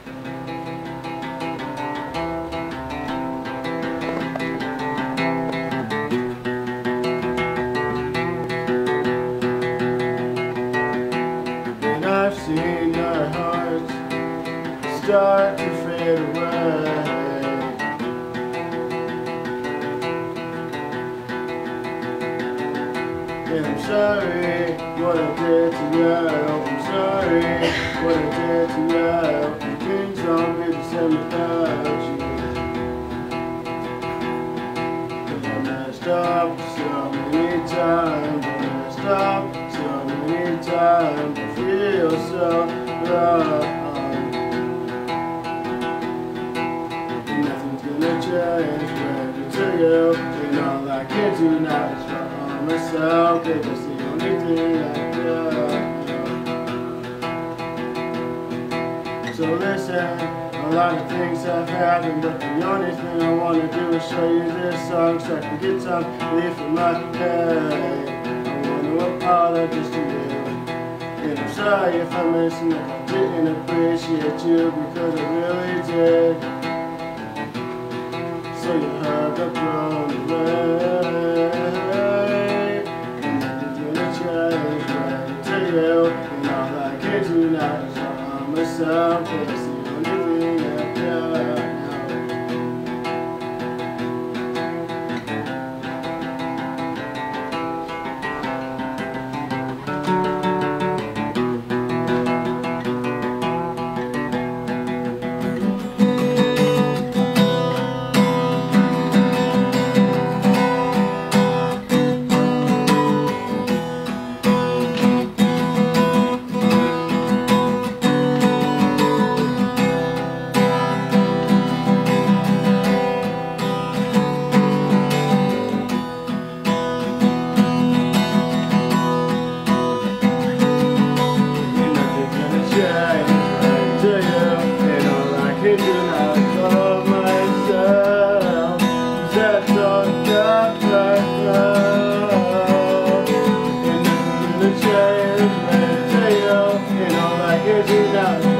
And I've seen our hearts start to fade away. And I'm sorry what I did to you. I'm sorry what I did to you. And things won't be the same without you. 'Cause I messed up so many times. I messed up so many times. I feel so wrong. Nothing's gonna change when to you. And all I can do now is try on myself. It's the only thing I do. So listen, a lot of things have happened, but the only thing I want to do is show you this song so I can get some relief from my head. I want to apologize to you. And I'm sorry if I'm missing it. I didn't appreciate you because I really did. So you have the thrown away. And nothing's gonna change right to you. And all I can do now is on myself. It's the only thing I can. I do not love myself. That's all I got right now. And nothing's gonna change, man. And all I can do now